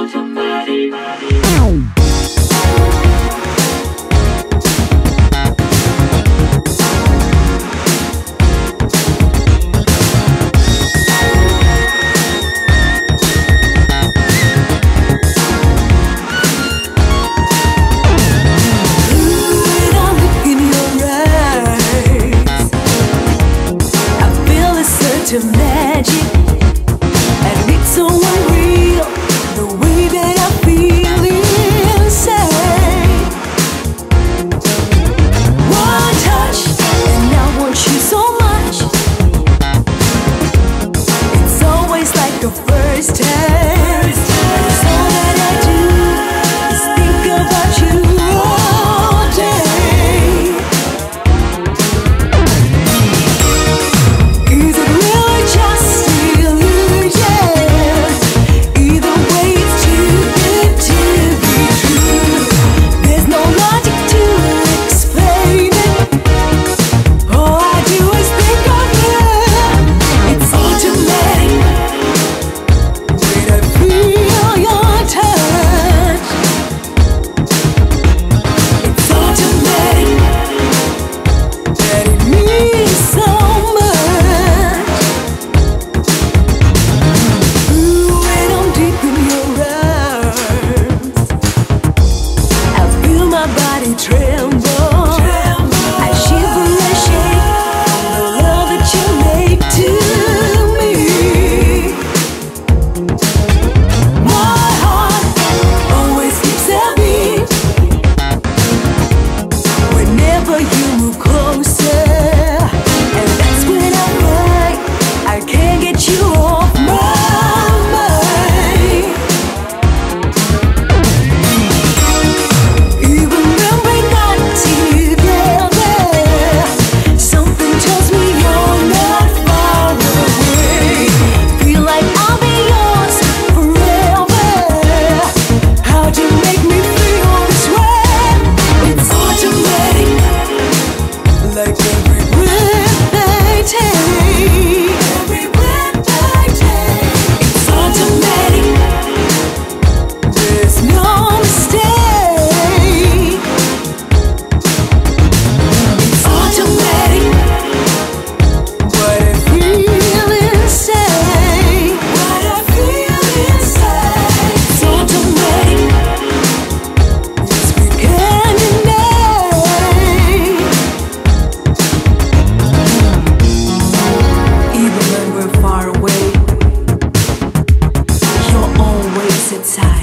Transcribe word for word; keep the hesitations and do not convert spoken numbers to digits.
To magic, and it's so unreal the way that I feel inside. One touch and I want you so much. It's always like the first time. It's all that I do is think about you all day. Is it really just illusion? Either way, it's too good to be true. There's no logic to explain it. All I do is think of you. It's automatic when I feel your touch. It's automatic that it means so much. Ooh, when I'm deep in your arms, I feel my body tremble. I shiver and shake from the love that you make to me. My heart always keeps a beat whenever you move closer, and that's when I find I can't get you off my mind. Even when we're not together, something tells me you're not far away. Feel like I'll be yours forever. How'd you make me feel this way? It's automatic, like every breath I take. Every breath I take. It's automatic. There's no mistake. It's automatic. What I feel inside. What I feel inside. It's automatic. Yes, we can deny. Even when we're far away, you're always inside.